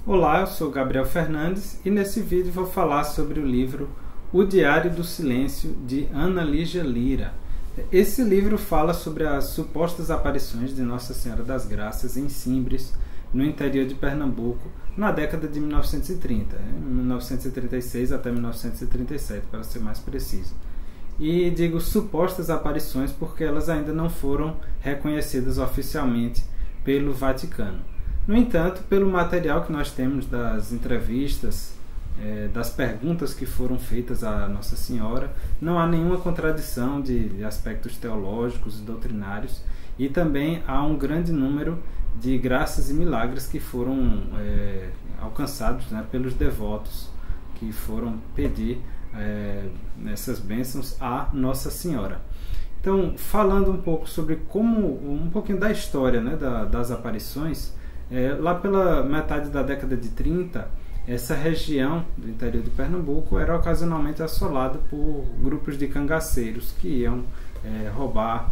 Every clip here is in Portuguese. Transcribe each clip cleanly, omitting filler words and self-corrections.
Olá, eu sou Gabriel Fernandes e nesse vídeo vou falar sobre o livro O Diário do Silêncio, de Ana Lígia Lira. Esse livro fala sobre as supostas aparições de Nossa Senhora das Graças em Simbres, no interior de Pernambuco, na década de 1930, 1936 até 1937, para ser mais preciso. E digo supostas aparições porque elas ainda não foram reconhecidas oficialmente pelo Vaticano. No entanto, pelo material que nós temos das entrevistas, das perguntas que foram feitas à Nossa Senhora, não há nenhuma contradição de aspectos teológicos e doutrinários, e também há um grande número de graças e milagres que foram alcançados, pelos devotos que foram pedir essas bênçãos à Nossa Senhora. Então, falando um pouco sobre um pouquinho da história, das aparições, lá pela metade da década de 30, essa região do interior de Pernambuco era ocasionalmente assolada por grupos de cangaceiros que iam roubar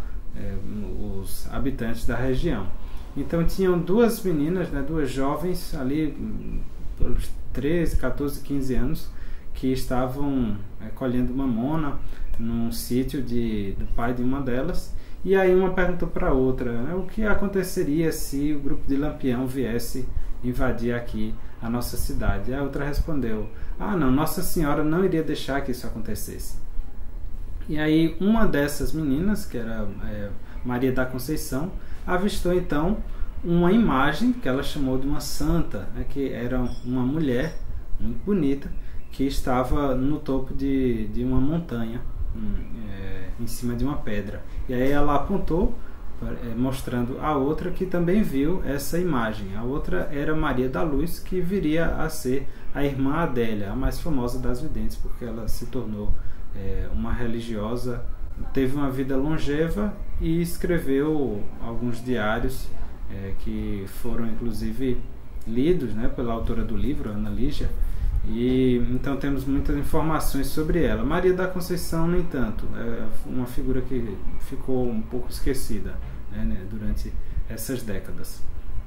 os habitantes da região. Então tinham duas meninas, duas jovens ali pelos 13, 14, 15 anos, que estavam colhendo mamona num sítio do pai de uma delas. E aí uma perguntou para a outra, o que aconteceria se o grupo de Lampião viesse invadir aqui a nossa cidade? E a outra respondeu, não, Nossa Senhora não iria deixar que isso acontecesse. E aí uma dessas meninas, que era Maria da Conceição, avistou então uma imagem que ela chamou de uma santa, que era uma mulher muito bonita, que estava no topo de uma montanha, em cima de uma pedra. E aí ela apontou, mostrando a outra que também viu essa imagem. A outra era Maria da Luz, que viria a ser a irmã Adélia, a mais famosa das videntes, porque ela se tornou uma religiosa, teve uma vida longeva e escreveu alguns diários que foram inclusive lidos pela autora do livro, Ana Lígia. E então temos muitas informações sobre ela. Maria da Conceição, no entanto, é uma figura que ficou um pouco esquecida durante essas décadas.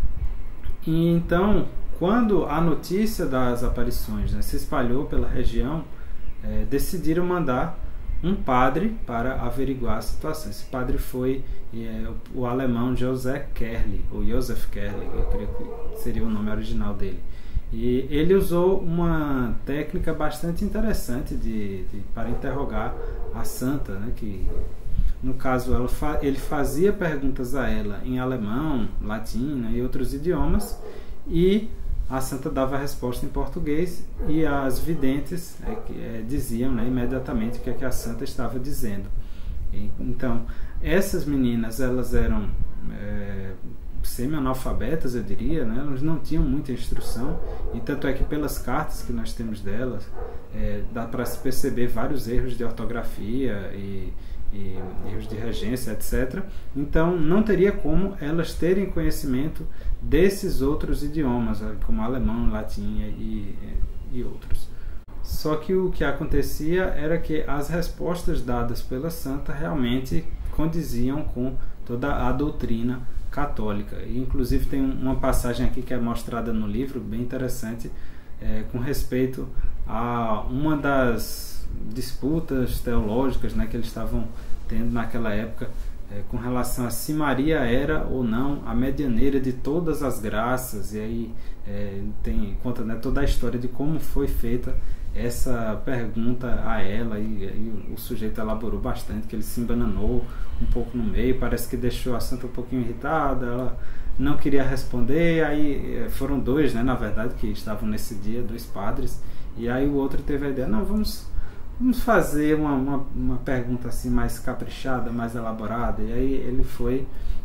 E então, quando a notícia das aparições se espalhou pela região, decidiram mandar um padre para averiguar a situação. Esse padre foi o alemão Joseph Kerli, ou Joseph Kerli, eu creio que seria o nome original dele. E ele usou uma técnica bastante interessante para interrogar a santa, que no caso ele fazia perguntas a ela em alemão, latim e outros idiomas, e a santa dava a resposta em português, e as videntes diziam imediatamente o que a santa estava dizendo. Então, essas meninas, elas eram semi-analfabetas, eu diria, elas não tinham muita instrução, e tanto é que pelas cartas que nós temos delas, dá para se perceber vários erros de ortografia e erros de regência, etc. Então não teria como elas terem conhecimento desses outros idiomas, como alemão, latim e outros. Só que o que acontecia era que as respostas dadas pela santa realmente condiziam com toda a doutrina católica. E, inclusive tem uma passagem aqui que é mostrada no livro, bem interessante, com respeito a uma das disputas teológicas que eles estavam tendo naquela época, com relação a se Maria era ou não a medianeira de todas as graças. E aí conta toda a história de como foi feita essa pergunta a ela, e o sujeito elaborou bastante, que ele se embananou um pouco no meio, parece que deixou a santa um pouquinho irritada, ela não queria responder. Aí foram dois, na verdade, que estavam nesse dia, dois padres, e aí o outro teve a ideia, não, vamos fazer uma pergunta assim mais caprichada, mais elaborada. E aí ele foi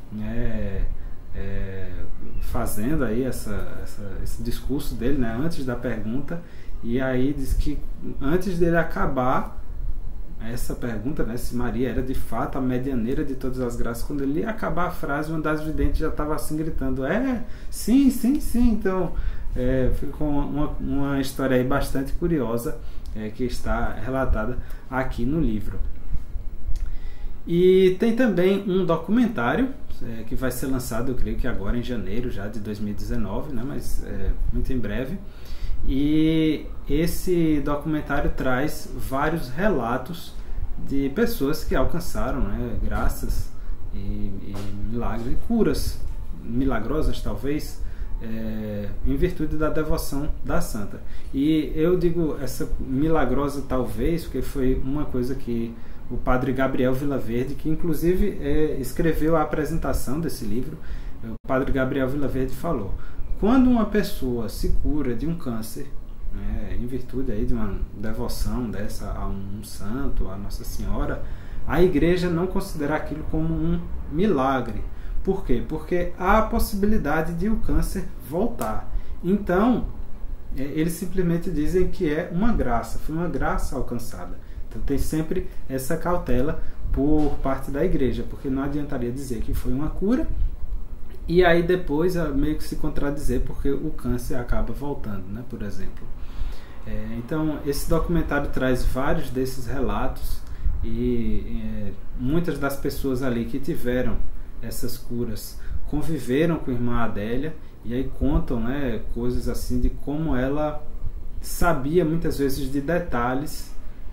fazendo aí esse discurso dele, antes da pergunta. E aí diz que antes dele acabar essa pergunta, se Maria era de fato a medianeira de todas as graças, quando ele ia acabar a frase, uma das videntes já estava assim gritando, sim, sim, sim. Então ficou uma história aí bastante curiosa, que está relatada aqui no livro. E tem também um documentário que vai ser lançado, eu creio que agora em janeiro já de 2019, né, mas muito em breve. E esse documentário traz vários relatos de pessoas que alcançaram, né, graças e milagres, curas milagrosas talvez, em virtude da devoção da santa. E eu digo essa milagrosa talvez porque foi uma coisa que o padre Gabriel Vilaverde, que inclusive escreveu a apresentação desse livro, o padre Gabriel Vilaverde falou: quando uma pessoa se cura de um câncer, né, em virtude aí de uma devoção dessa a um santo, a Nossa Senhora, a igreja não considera aquilo como um milagre. Por quê? Porque há a possibilidade de o câncer voltar. Então, eles simplesmente dizem que é uma graça, foi uma graça alcançada. Então tem sempre essa cautela por parte da igreja, porque não adiantaria dizer que foi uma cura e aí depois meio que se contradizer porque o câncer acaba voltando, né, por exemplo. Então esse documentário traz vários desses relatos e muitas das pessoas ali que tiveram essas curas conviveram com a irmã Adélia e aí contam, né, coisas assim de como ela sabia muitas vezes de detalhes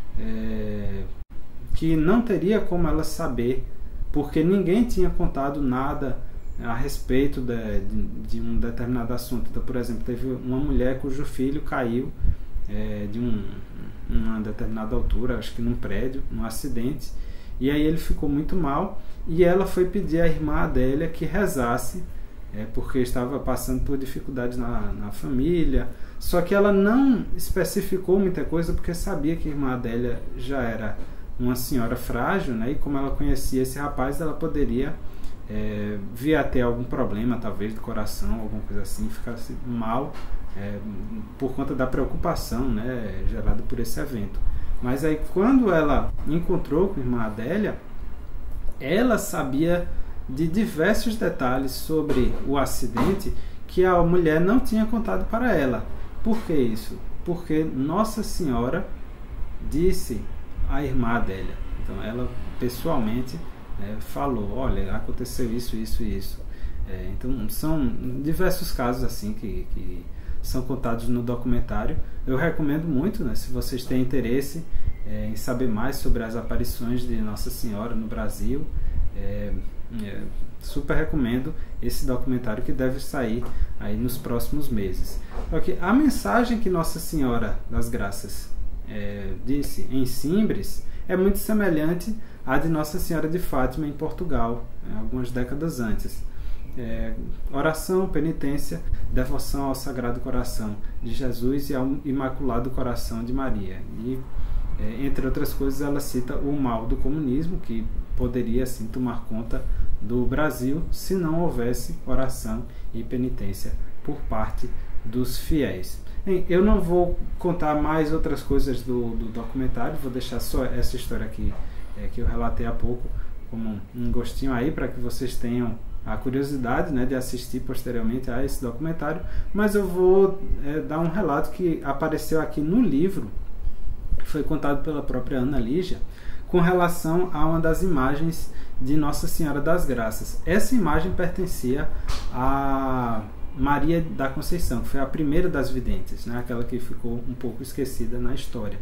que não teria como ela saber, porque ninguém tinha contado nada a respeito de um determinado assunto. Então, por exemplo, teve uma mulher cujo filho caiu de uma determinada altura, acho que num prédio, num acidente, e aí ele ficou muito mal e ela foi pedir à irmã Adélia que rezasse, porque estava passando por dificuldades na família. Só que ela não especificou muita coisa porque sabia que a irmã Adélia já era uma senhora frágil, né? E como ela conhecia esse rapaz, ela poderia vir a ter algum problema, talvez do coração, alguma coisa assim, ficasse mal por conta da preocupação, né, gerada por esse evento. Mas aí quando ela encontrou com a irmã Adélia, ela sabia de diversos detalhes sobre o acidente que a mulher não tinha contado para ela. Por que isso? Porque Nossa Senhora disse à irmã Adélia. Então ela pessoalmente falou: olha, aconteceu isso, isso e isso. Então são diversos casos assim que são contados no documentário. Eu recomendo muito, né, se vocês têm interesse em saber mais sobre as aparições de Nossa Senhora no Brasil, super recomendo esse documentário que deve sair aí nos próximos meses. Okay. A mensagem que Nossa Senhora das Graças disse em Simbres é muito semelhante à de Nossa Senhora de Fátima em Portugal, algumas décadas antes. Oração, penitência, devoção ao Sagrado Coração de Jesus e ao Imaculado Coração de Maria. E, entre outras coisas, ela cita o mal do comunismo, que poderia assim tomar conta do Brasil se não houvesse oração e penitência por parte dos fiéis. Eu não vou contar mais outras coisas do documentário, vou deixar só essa história aqui que eu relatei há pouco como um gostinho aí para que vocês tenham a curiosidade, né, de assistir posteriormente a esse documentário. Mas eu vou dar um relato que apareceu aqui no livro, que foi contado pela própria Ana Lígia, com relação a uma das imagens de Nossa Senhora das Graças. Essa imagem pertencia a Maria da Conceição, que foi a primeira das videntes, né, aquela que ficou um pouco esquecida na história.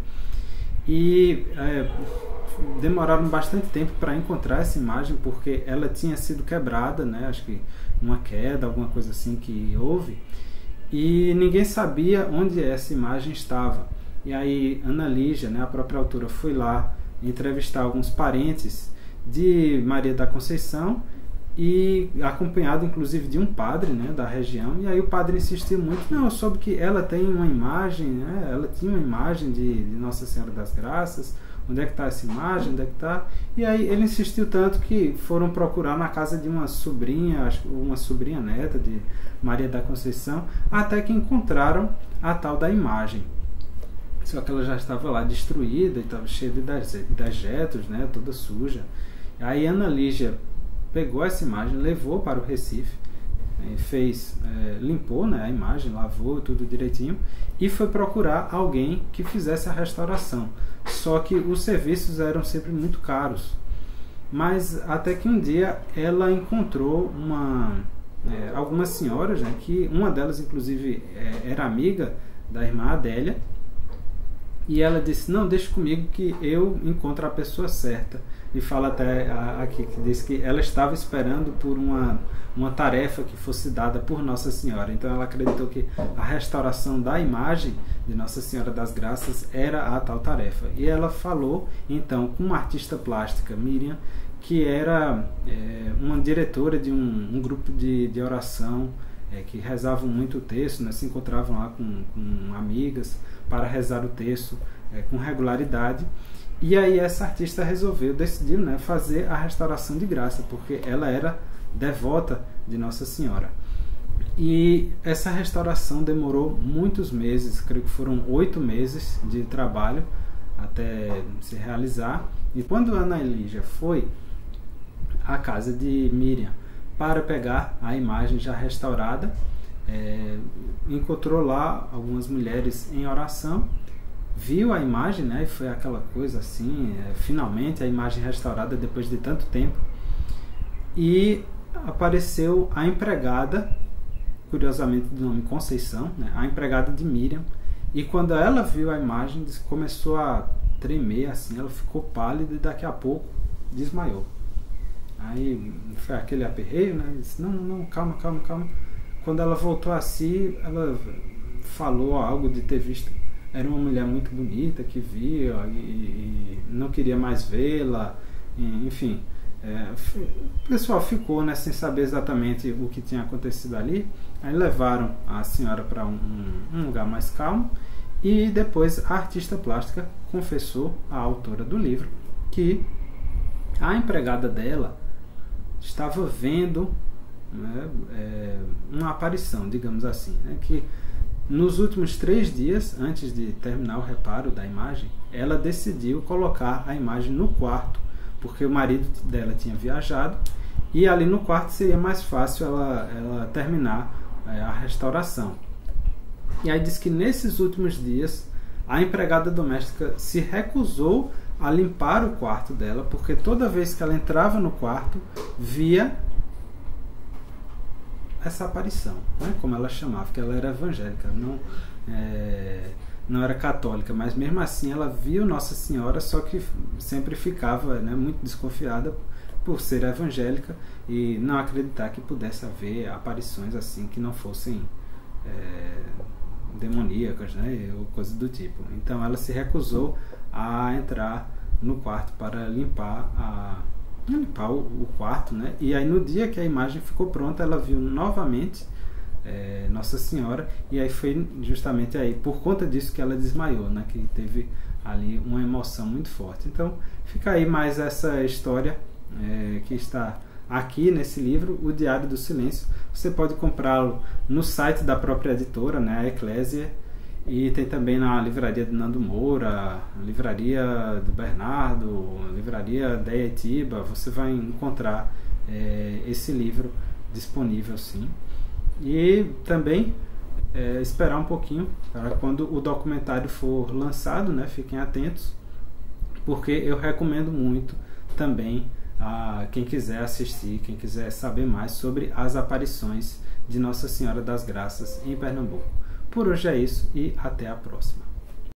E demoraram bastante tempo para encontrar essa imagem, porque ela tinha sido quebrada, né, acho que uma queda, alguma coisa assim que houve, e ninguém sabia onde essa imagem estava. E aí Ana Lígia, né, a própria autora, foi lá entrevistar alguns parentes de Maria da Conceição, e acompanhado inclusive de um padre, né, da região. E aí o padre insistiu muito: não, eu soube que ela tem uma imagem, né, ela tinha uma imagem de Nossa Senhora das Graças, onde é que está essa imagem, onde é que está? E aí ele insistiu tanto que foram procurar na casa de uma sobrinha, acho que uma sobrinha neta de Maria da Conceição, até que encontraram a tal da imagem. Só que ela já estava lá destruída, estava cheia de dejetos, né, toda suja. Aí Ana Lígia pegou essa imagem, levou para o Recife, limpou, né, a imagem, lavou tudo direitinho e foi procurar alguém que fizesse a restauração. Só que os serviços eram sempre muito caros. mas até que um dia ela encontrou algumas senhoras, né, que uma delas inclusive era amiga da irmã Adélia, e ela disse: não, deixa comigo que eu encontro a pessoa certa. E fala até aqui que diz que ela estava esperando por uma tarefa que fosse dada por Nossa Senhora. Então ela acreditou que a restauração da imagem de Nossa Senhora das Graças era a tal tarefa. E ela falou então com uma artista plástica, Miriam, que era uma diretora de um grupo de oração, que rezavam muito o texto, né? Se encontravam lá com amigas para rezar o texto com regularidade. E aí essa artista decidiu, né, fazer a restauração de graça, porque ela era devota de Nossa Senhora. E essa restauração demorou muitos meses, creio que foram 8 meses de trabalho até se realizar. E quando Ana Elígia foi à casa de Miriam para pegar a imagem já restaurada, encontrou lá algumas mulheres em oração, viu a imagem, né, e foi aquela coisa assim, finalmente a imagem restaurada depois de tanto tempo, e apareceu a empregada, curiosamente de nome Conceição, né, a empregada de Miriam, e quando ela viu a imagem começou a tremer assim, ela ficou pálida e daqui a pouco desmaiou. Aí foi aquele aperreio, né, disse: não, calma. Quando ela voltou a si, ela falou algo de ter visto, era uma mulher muito bonita que via e não queria mais vê-la, enfim. O pessoal ficou, né, sem saber exatamente o que tinha acontecido ali. Aí levaram a senhora para um lugar mais calmo, e depois a artista plástica confessou à autora do livro que a empregada dela estava vendo, né, uma aparição, digamos assim, né, que nos últimos 3 dias, antes de terminar o reparo da imagem, ela decidiu colocar a imagem no quarto, porque o marido dela tinha viajado, e ali no quarto seria mais fácil ela terminar a restauração. E aí diz que nesses últimos dias a empregada doméstica se recusou a limpar o quarto dela, porque toda vez que ela entrava no quarto, via essa aparição, né, como ela chamava, que ela era evangélica, não era católica, mas mesmo assim ela viu Nossa Senhora, só que sempre ficava, né, muito desconfiada por ser evangélica e não acreditar que pudesse haver aparições assim que não fossem demoníacas, né, ou coisa do tipo. Então ela se recusou a entrar no quarto para limpar o quarto, né? E aí no dia que a imagem ficou pronta, ela viu novamente Nossa Senhora, e aí foi justamente aí por conta disso que ela desmaiou, né? Que teve ali uma emoção muito forte. Então fica aí mais essa história que está aqui nesse livro, O Diário do Silêncio. Você pode comprá-lo no site da própria editora, né, a Eclésia, e tem também na livraria do Nando Moura, livraria do Bernardo, livraria da Etiba. Você vai encontrar esse livro disponível, sim. E também esperar um pouquinho para quando o documentário for lançado, né, fiquem atentos, porque eu recomendo muito também a quem quiser assistir, quem quiser saber mais sobre as aparições de Nossa Senhora das Graças em Pernambuco. Por hoje é isso e até a próxima.